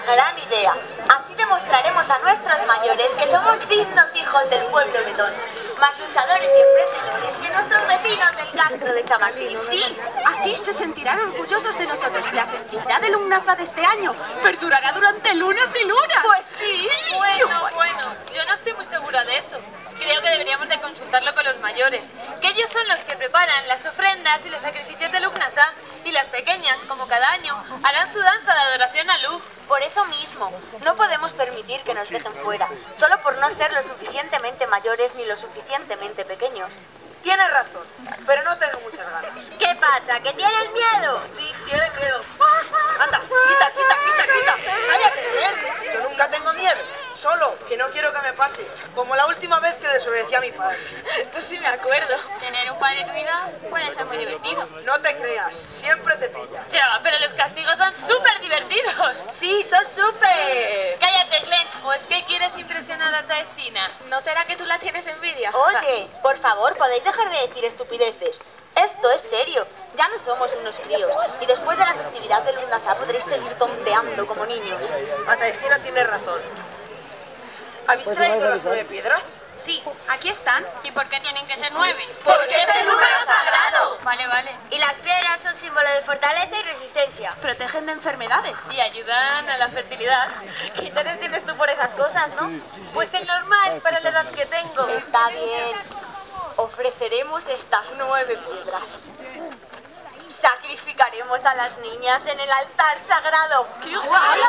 gran idea. Así demostraremos a nuestros mayores que somos dignos hijos del pueblo letón, más luchadores y emprendedores que nuestros vecinos del Castro de Chamartín. Sí, así se sentirán orgullosos de nosotros. La festividad de Lugnasa de este año perdurará durante lunas y lunas. Pues sí. Bueno, yo no estoy muy segura de eso. Creo que deberíamos de consultarlo con los mayores, que ellos son los que preparan las ofrendas y los sacrificios de Lugnasa, y las pequeñas, como cada año, harán su danza de adoración a Lug. Por eso mismo, no podemos permitir que nos dejen fuera, solo por no ser lo suficientemente mayores ni lo suficientemente pequeños. Tienes razón, pero no tengo muchas ganas. ¿Qué pasa? ¿Que tienes miedo? Sí, tienes miedo. Anda, quita. Cállate, ¿eh? Yo nunca tengo miedo. Solo que no quiero que me pase, como la última vez que desobedecí a mi padre. Pues sí me acuerdo. Tener un padre druida puede ser muy divertido. No te creas, siempre te pilla. Ya, pero los castigos son súper divertidos. Sí, son súper. Cállate, Glenn, ¿o es que quieres impresionar a Taecina? ¿No será que tú la tienes envidia? Oye, por favor, ¿podéis dejar de decir estupideces? Esto es serio, ya no somos unos críos, y después de la festividad de Lugnasa podréis seguir tonteando como niños. Ataecina tiene razón. ¿Habéis traído las 9 piedras? Sí, aquí están. ¿Y por qué tienen que ser 9? ¡Porque es el número sagrado! Vale. Y las piedras son símbolo de fortaleza y resistencia. Protegen de enfermedades. Y ayudan a la fertilidad. ¿Qué interés tienes tú por esas cosas, no? Pues el normal para la edad que tengo. Está bien. Ofreceremos estas 9 piedras. Sacrificaremos a las niñas en el altar sagrado. ¡Qué guay!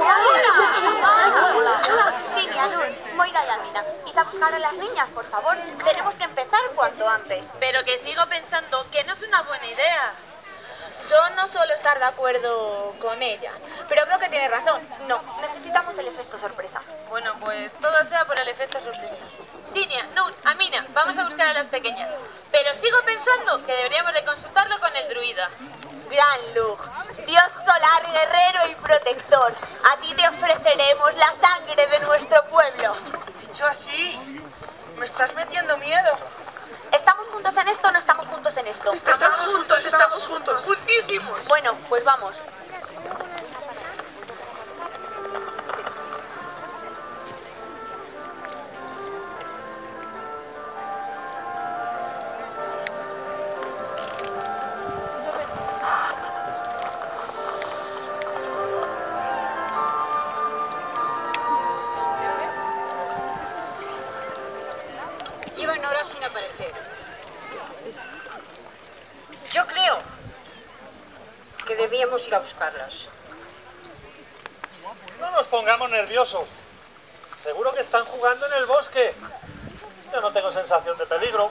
Niña, Dul, Moira y Amina, id a buscar a las niñas, por favor. Tenemos que empezar cuanto antes. Pero que sigo pensando que no es una buena idea. Yo no suelo estar de acuerdo con ella, pero creo que tiene razón. No, necesitamos el efecto sorpresa. Bueno, pues todo sea por el efecto sorpresa. Dinia, Nun, Amina, vamos a buscar a las pequeñas. Pero sigo pensando que deberíamos de consultarlo con el druida. Gran Lug, Dios solar, guerrero y protector, a ti te ofreceremos la sangre de nuestro pueblo. Dicho así, me estás metiendo miedo. ¿Estamos juntos en esto o no estamos juntos en esto? Estamos juntos, juntísimos. Bueno, pues vamos. Llevan horas sin aparecer. Yo creo que debíamos ir a buscarlas. No nos pongamos nerviosos. Seguro que están jugando en el bosque. Yo no tengo sensación de peligro.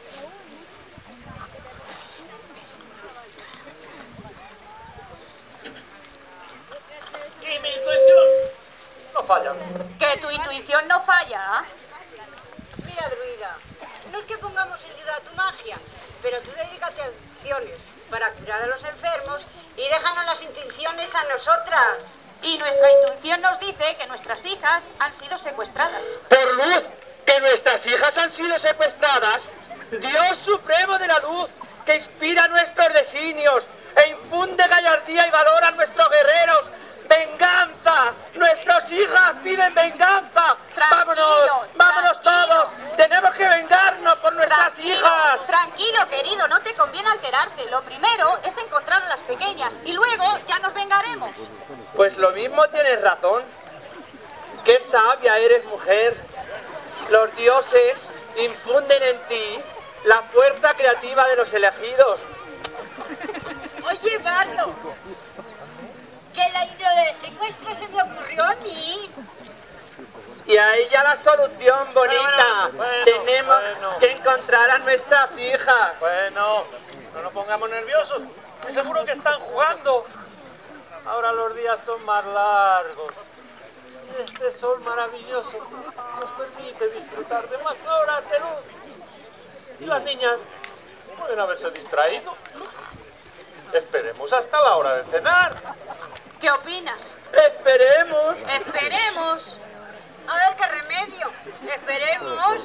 Y mi intuición no falla. Que tu intuición no falla. Mira, druida, no es que pongamos en duda tu magia, pero tú dedícate a acciones para curar a los enfermos y déjanos las intenciones a nosotras. Y nuestra intuición nos dice que nuestras hijas han sido secuestradas. Por luz, que nuestras hijas han sido secuestradas. Dios supremo de la luz, que inspira nuestros designios e infunde gallardía y valor a nuestros guerreros. ¡Venganza! ¡Nuestras hijas piden venganza! ¡Vámonos todos! ¡Tenemos que vengarnos por nuestras hijas! Tranquilo, querido, no te conviene alterarte. Lo primero es encontrar a las pequeñas y luego ya nos vengaremos. Pues lo mismo tienes razón. ¡Qué sabia eres, mujer! Los dioses infunden en ti la fuerza creativa de los elegidos. Oye, Bardo, que la idea de secuestro se me ocurrió a mí. Y a ella la solución, bonita. Tenemos que encontrar a nuestras hijas. Bueno, no nos pongamos nerviosos. Estoy seguro que están jugando. Ahora los días son más largos. Este sol maravilloso nos permite disfrutar de más horas de luz. Y las niñas pueden haberse distraído. Esperemos hasta la hora de cenar. ¿Qué opinas? Esperemos. Esperemos. A ver qué remedio. Esperemos.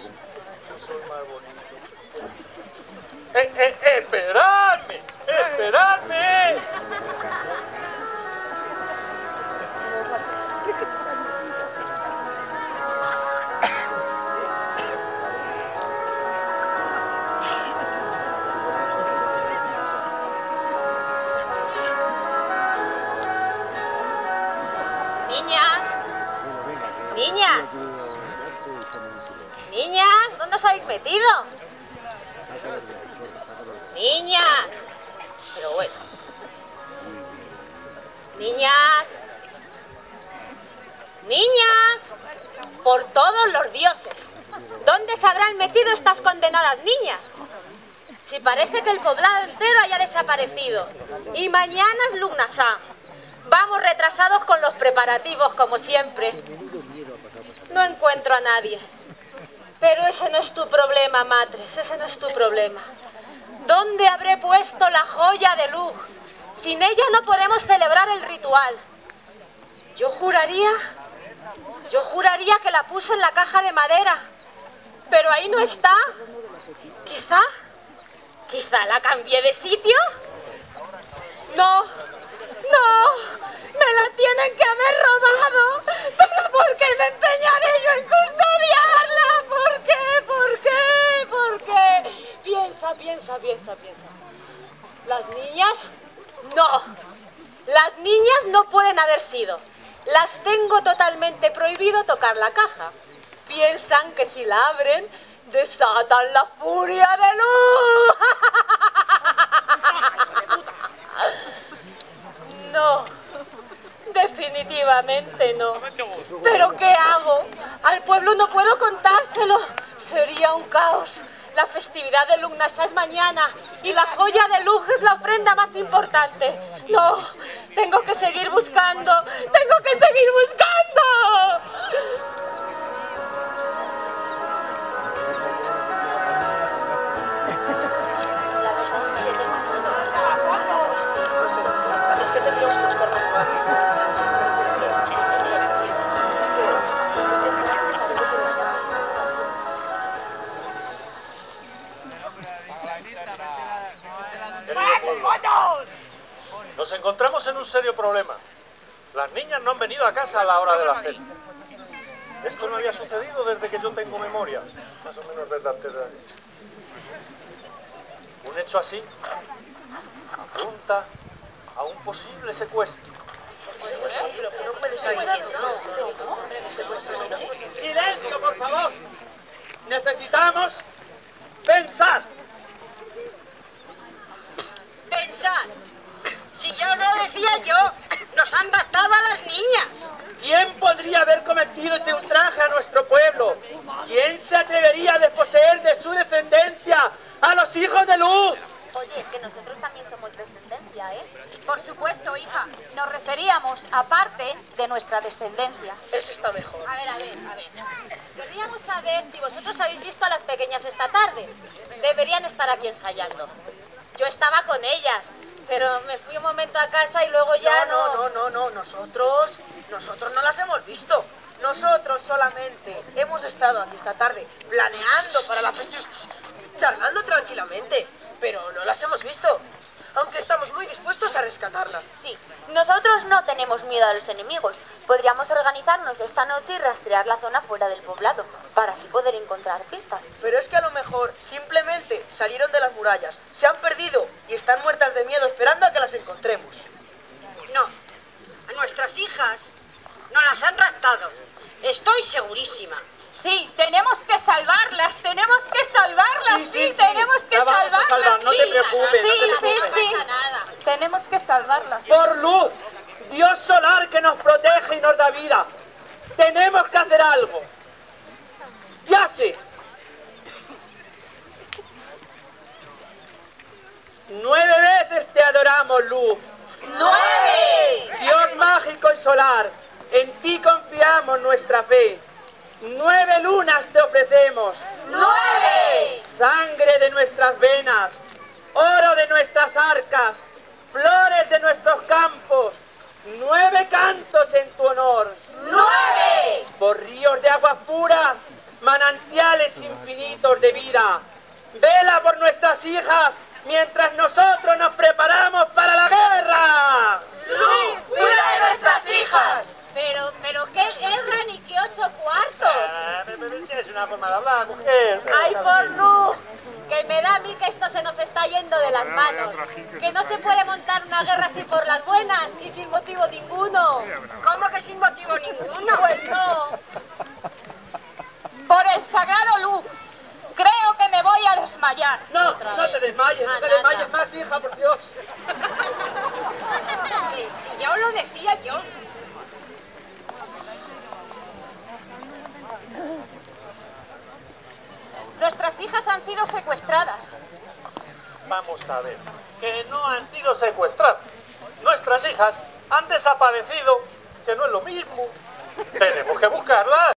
¡Esperadme! ¡Esperadme! Niñas. Niñas. Niñas, ¿dónde os habéis metido? Niñas. Pero bueno. Niñas. Niñas. Por todos los dioses. ¿Dónde se habrán metido estas condenadas niñas? Si parece que el poblado entero haya desaparecido. Y mañana es Lugnasá. Vamos retrasados con los preparativos, como siempre. No encuentro a nadie. Pero ese no es tu problema, Matres. Ese no es tu problema. ¿Dónde habré puesto la joya de Lug? Sin ella no podemos celebrar el ritual. Yo juraría que la puse en la caja de madera. Pero ahí no está. Quizá la cambié de sitio. No, me la tienen que haber robado. ¿Pero por qué me empeñaré yo en custodiarla? ¿Por qué? Piensa. ¿Las niñas? No. Las niñas no pueden haber sido. Las tengo totalmente prohibido tocar la caja. Piensan que si la abren, desatan la furia de Lug. No, definitivamente no. ¿Pero qué hago? Al pueblo no puedo contárselo. Sería un caos. La festividad de Lugnasá es mañana y la joya de Lug es la ofrenda más importante. No, tengo que seguir buscando. Es que tendríamos que buscar más bases. Nos encontramos en un serio problema. Las niñas no han venido a casa a la hora de la cena. Esto no había sucedido desde que yo tengo memoria, más o menos desde antes de ayer. Un hecho así apunta a un posible secuestro. ¡Silencio, por favor! Necesitamos pensar. Pensad. Si yo lo decía yo, nos han bastado a las niñas. ¿Quién podría haber cometido este ultraje a nuestro pueblo? ¿Quién se atrevería a desposeer de su descendencia a los hijos de Lug? Oye, que nosotros también somos descendencia, ¿eh? Por supuesto, hija. Nos referíamos a parte de nuestra descendencia. Eso está mejor. A ver. Querríamos saber si vosotros habéis visto a las pequeñas esta tarde. Deberían estar aquí ensayando. Yo estaba con ellas, pero me fui un momento a casa y luego ya No. Nosotros no las hemos visto. Nosotros solamente hemos estado aquí esta tarde planeando para la festividad, charlando tranquilamente, pero no las hemos visto. Aunque estamos muy dispuestos a rescatarlas. Sí, nosotros no tenemos miedo a los enemigos. Podríamos organizarnos esta noche y rastrear la zona fuera del poblado, para así poder encontrar pistas. Pero es que a lo mejor simplemente salieron de las murallas, se han perdido y están muertas de miedo esperando a que las encontremos. No, a nuestras hijas nos las han raptado. Estoy segurísima. Sí, tenemos que salvarlas, sí, tenemos que La vamos a salvarlas. salvar, no te preocupes. Sí. Tenemos que salvarlas. Por Luz, Dios solar que nos protege y nos da vida. Tenemos que hacer algo. Ya sé. 9 veces te adoramos, Luz. 9. Dios mágico y solar, en ti confiamos nuestra fe. 9 lunas te ofrecemos. 9. Sangre de nuestras venas, oro de nuestras arcas, flores de nuestros campos. 9 cantos en tu honor. 9. Por ríos de aguas puras, manantiales infinitos de vida. Vela por nuestras hijas mientras nosotros nos preparamos para la guerra. ¡Sí! ¡Cuida de nuestras hijas! Pero qué guerra ni qué 8 cuartos. Es una forma de hablar, mujer. ¡Ay, por Luz! Que me da a mí que esto se nos está yendo de las manos. Que no se puede montar una guerra así por las buenas y sin motivo ninguno. ¿Cómo que sin motivo ninguno? Pues no. Por el sagrado luz, creo que me voy a desmayar. No, no te desmayes, no te desmayes más, hija, por Dios. Si ya os lo decía yo. Nuestras hijas han sido secuestradas. Vamos a ver, que no han sido secuestradas. Nuestras hijas han desaparecido, que no es lo mismo. Tenemos que buscarlas.